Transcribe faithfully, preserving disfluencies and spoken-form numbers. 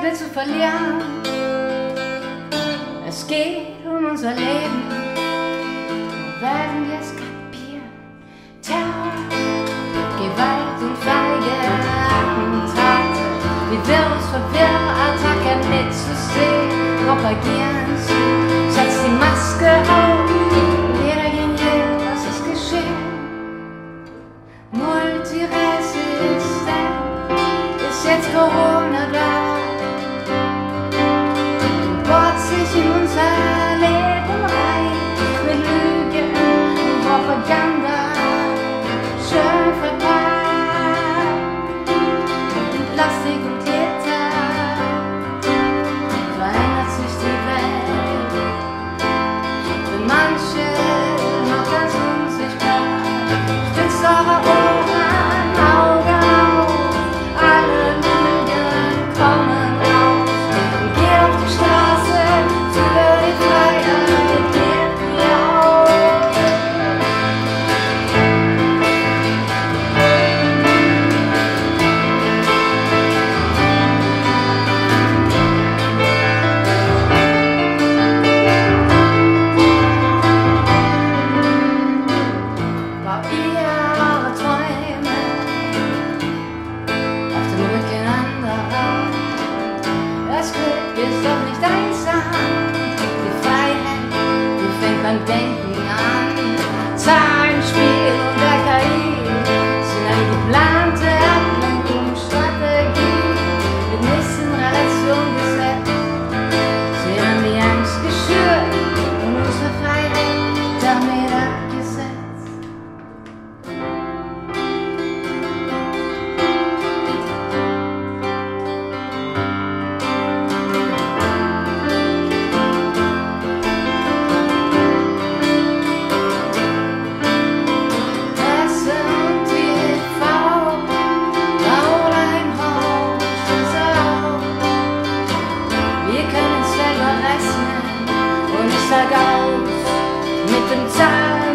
mehr zu verlieren. Es geht um unser Leben. Werden wir es kapieren? Terror, Gewalt und feige Attentate, wie Virus Verwirrattacken mitzusehen, propagieren sie. Setz die Maske auf, jeder gegen jeden, was ist geschehen? Multiresistent ist jetzt Corona da. Bohrt sich in unser Leben rein mit Lügen und Propaganda, schön verpackt in Plastik und Glitter. Verändert sich die Welt, für manche noch ganz unsichtbar. Stützt eure Ohren, Auge auf, alle Lügen kommen raus. Und geht auf die Straße für die Freiheit, geht mir auf. Baut ihr eure Träume auf dem Rücken anderer. Das Glück ist doch nicht einsam. Die Freiheit, die fängt beim Denken an. Zahlenspiel und der K I sind eine geplante Ablenkungsstrategie mit nichts in Relation gesetzt. Sie haben die Angst geschürt und unsere Freiheit damit abgesetzt. Presse und T V, bau dein Haus, schließe auf. Wir können selber rechnen und ich sag aus mit dem Zahlen.